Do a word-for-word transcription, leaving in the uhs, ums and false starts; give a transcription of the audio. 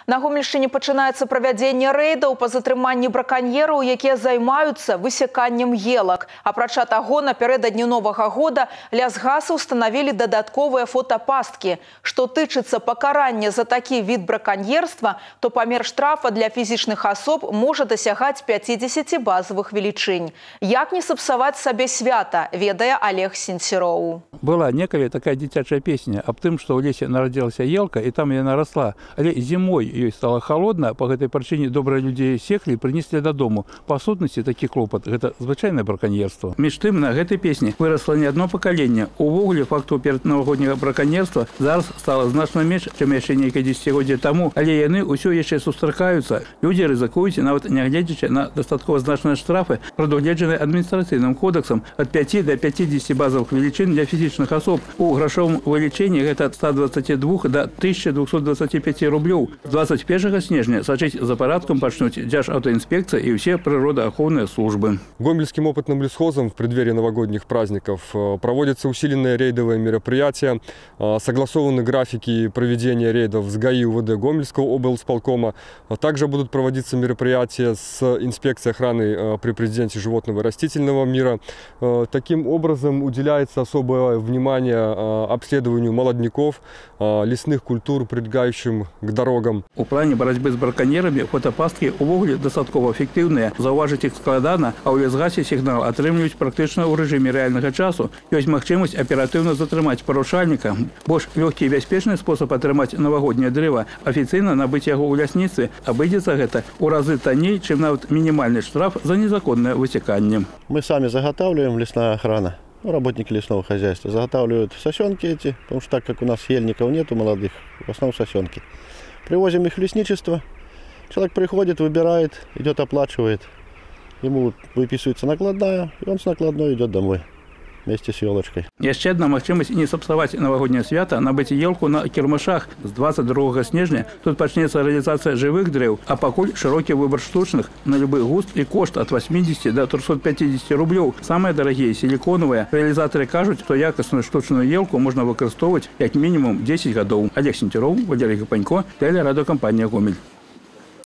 На Гомельшчыне пачынаецца правядзенне рэйдаў па затрыманні браканьераў, якія займаюцца высяканнем елак. Апрача таго, напярэдадні Новага года лясгасы установілі дадатковыя фотапасткі. Што тычыцца пакарання за такі від браканьерства, то памер штрафа для фізічных асоб можа дасягаць пяцідзесяці базавых велічынь. Як не сапсаваць сабе свята, ведае Олег Сенцероў. Была некая такая дзіцячая песня аб тым, што ў лесе нарадзілася елка, і там яна расла. Але зімой ёй стала холодна, по гэтай прычыне добрыя людзі секлі і прынеслі дадому. Па сутнасці такі клопат гэта звычайнае браканьерства. Між тым, на гэтай песні вырасла не адно пакаленне. Увогуле факту пераднавагодняга браканьерства зараз стала значна менш, чым яшчэ нейкае дзесяцігоддзе таму, але яны ўсё яшчэ сустракаюцца. Людзі рызыкуюць, нават нягледзячы на дастаткова значныя штрафы, прадугледжаныя адміністрацыйным кодэксам ад пяці да пяцідзесяці базавых велічын для фізічных асоб. У грашовым вылічэнні гэта ад ста дваццаці двух да тысячы двухсот двадцати пяти рублёў. З двадцать першага снежня сачыць за парадкам пачнуць Дзяржаўтаінспекцыя и все природоохранные службы. Гомельским опытным лесхозом в преддверии новогодних праздников проводятся усиленные рейдовые мероприятия, согласованы графики проведения рейдов с ГАИ УВД Гомельского облсполкома. Также будут проводиться мероприятия с инспекцией охраны при президенте животного и растительного мира. Таким образом уделяется особое внимание обследованию молодняков, лесных культур, прилегающим к дорогам. У плане борьбы с браконьерами фотопастки увогуле дастаткова эффективные. Заўважыць их складана, а ў лясгасе сигнал атрымліваюць практычна ў рэжыме рэальнага часу. Ёсць магчымасць аператыўна затрымаць парушальніка. Больш лёгкі і бяспечны спосаб атрымаць навагодняе дрэва. Афіцыйна набыць яго ў лясніцтве абыдзецца гэта ў разы танней, чым нават мінімальны штраф за незаконное высекание. Мы сами заготавливаем, лесная охрана. Ну, работники лесного хозяйства заготавливают сосенки эти, потому что так как у нас ельников нету молодых, в основном сосенки. Привозим их в лесничество. Человек приходит, выбирает, идет, оплачивает. Ему выписывается накладная, и он с накладной идет домой вместе с елочкой. Яшчэ одна магчымасць не сапсаваць навагодняе свята, набыць елку на кірмашах. З двадцать другога снежня тут пачнецца реализация живых дрэў, а пакуль широкі выбор штучных на любы густ и кошт от восьмидесяти до трёхсот пятидесяти рублёў. Самые дорогие силиконовые. Реализаторы кажуць, што якасную штучную елку можна выкарыстоўваць як мінімум десять гадоў. Олег Сенцероў, Валерий Гапанько, телерадиокомпания «Гомель».